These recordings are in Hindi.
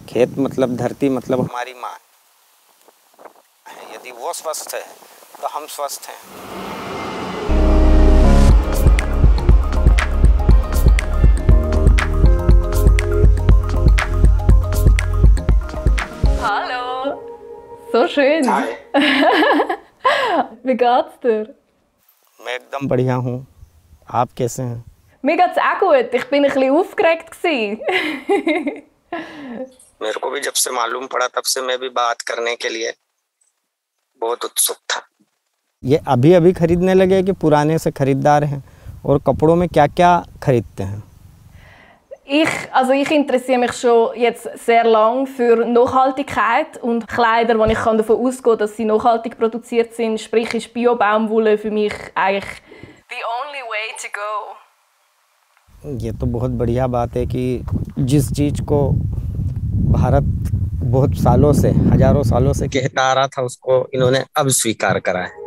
खेत मतलब धरती मतलब हमारी माँ है। यदि वो स्वस्थ है तो हम स्वस्थ हैं। Hallo! So schön! Hi. Wie geht's dir? मैं एकदम बढ़िया हूँ। आप कैसे हैं? Mir geht's auch gut. Ich bin ein bisschen aufgeregt gewesen. मेरे को भी जब से मालूम पड़ा तब से मैं भी बात करने के लिए बहुत उत्सुक था। ये अभी अभी खरीदने लगे कि पुराने से खरीदार हैं? और कपड़ों में क्या-क्या खरीदते हैं? Ich interessiere mich schon jetzt sehr lang für Nachhaltigkeit und Kleider, wo ich davon ausgehen kann, dass sie nachhaltig produziert sind. Sprich, ist Bio-Baumwolle für mich eigentlich the only way to go. ये तो बहुत बढ़िया बात है कि जिस चीज़ को भारत बहुत सालों से, हजारों सालों से कहता आ रहा था, उसको इन्होंने अब स्वीकार करा है।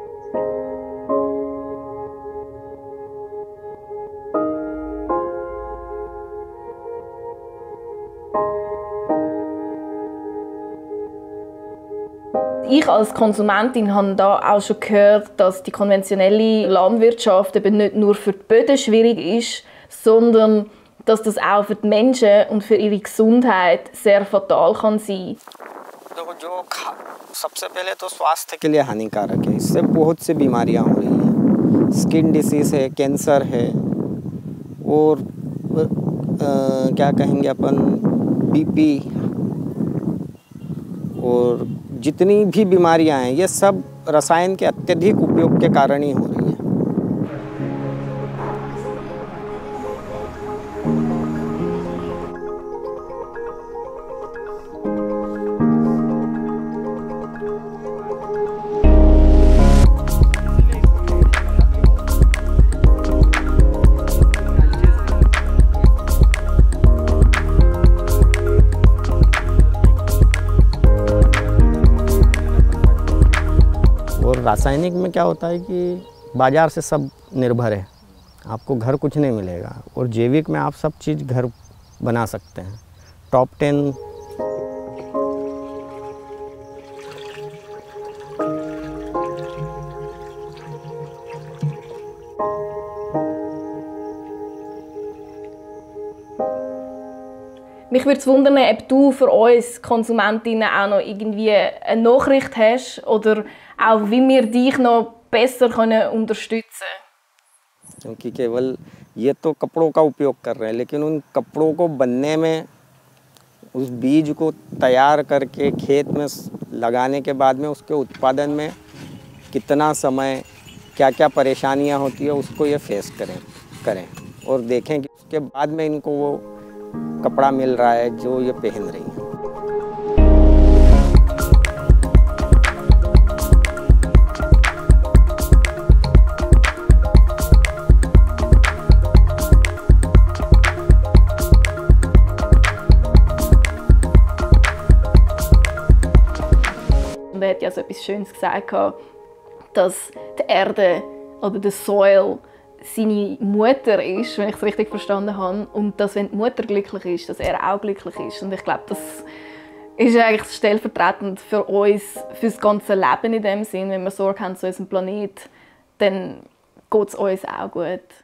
Ich als Konsumentin habe da auch schon gehört, dass die konventionelle Landwirtschaft eben nicht nur für die Böden schwierig ist, sondern dass das auch für die Menschen und für ihre Gesundheit sehr fatal kann sein. जो सबसे पहले तो स्वास्थ्य के लिए हानिकारक है। इससे बहुत सी बीमारियां हो रही हैं। स्किन डिसीज़ है, कैंसर है और क्या कहेंगे अपन, बीपी और जितनी भी बीमारियां हैं, ये सब रसायन के अत्यधिक उपयोग के कारण ही हो रही है। और रासायनिक में क्या होता है कि बाज़ार से सब निर्भर है, आपको घर कुछ नहीं मिलेगा। और जैविक में आप सब चीज़ घर बना सकते हैं। Top 10 Mich würde es wundern, ob du für uns Konsumentinnen auch noch irgendwie eine Nachricht hast oder auch wie wir dich noch besser unterstützen können. क्योंकि केवल ये तो कपड़ों का उपयोग कर रहे हैं, लेकिन उन कपड़ों को बनने में, उस बीज को तैयार करके खेत में लगाने के बाद में उसके उत्पादन में कितना समय, क्या-क्या परेशानियां होती है, उसको ये फेस करें और देखें कि उसके बाद में इनको वो कपड़ा मिल रहा है जो ये पहन रही हैं। Und er hat ja so etwas Schönes gesagt, dass die Erde oder der Soil seine Mutter ist, wenn ich es richtig verstanden habe. Und dass, wenn die Mutter glücklich ist, dass er auch glücklich ist. Und ich glaube, das ist eigentlich stellvertretend für uns, für das ganze Leben in dem Sinn. Wenn wir Sorge haben zu unserem Planeten, dann geht es uns auch gut.